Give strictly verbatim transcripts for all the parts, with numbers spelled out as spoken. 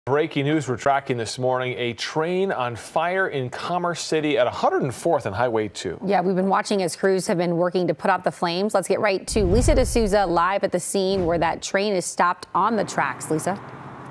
Breaking news we're tracking this morning, a train on fire in Commerce City at one hundred fourth and Highway two. Yeah, we've been watching as crews have been working to put out the flames. Let's get right to Lisa D'Souza live at the scene where that train is stopped on the tracks. Lisa.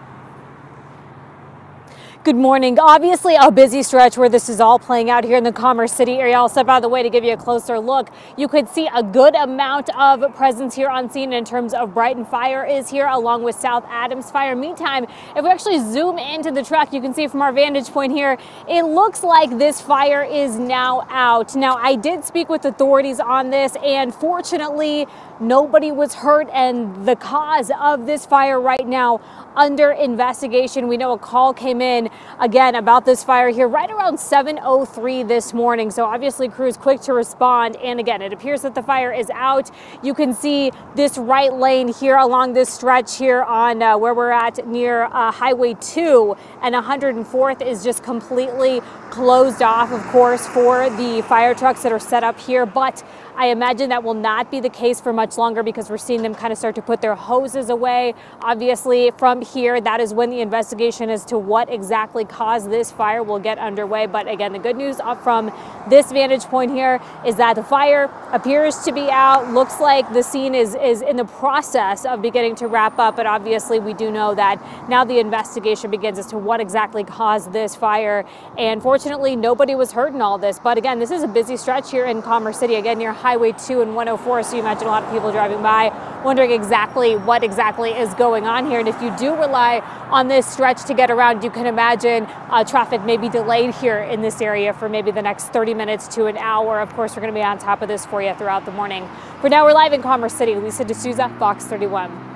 Good morning. Obviously a busy stretch where this is all playing out here in the Commerce City area. I'll step out of the way to give you a closer look. You could see a good amount of presence here on scene in terms of Brighton Fire is here along with South Adams Fire. Meantime, if we actually zoom into the track, you can see from our vantage point here, it looks like this fire is now out. Now, I did speak with authorities on this, and fortunately, nobody was hurt, and the cause of this fire right now under investigation. We know a call came in again about this fire here right around seven oh three this morning. So obviously crews quick to respond. And again, it appears that the fire is out. You can see this right lane here along this stretch here on uh, where we're at near uh, Highway two, and one hundred fourth is just completely closed off, of course, for the fire trucks that are set up here. But I imagine that will not be the case for much longer because we're seeing them kind of start to put their hoses away. Obviously, from here, that is when the investigation as to what exactly caused this fire will get underway. But again, the good news up from this vantage point here is that the fire appears to be out. Looks like the scene is, is in the process of beginning to wrap up. But obviously, we do know that now the investigation begins as to what exactly caused this fire. And fortunately, nobody was hurt in all this. But again, this is a busy stretch here in Commerce City, again, near Highway two and one oh four, so you imagine a lot of people driving by wondering exactly what exactly is going on here. And if you do rely on this stretch to get around, you can imagine uh, traffic may be delayed here in this area for maybe the next thirty minutes to an hour. Of course, we're going to be on top of this for you throughout the morning. For now, we're live in Commerce City. Lisa D'Souza, Fox thirty-one.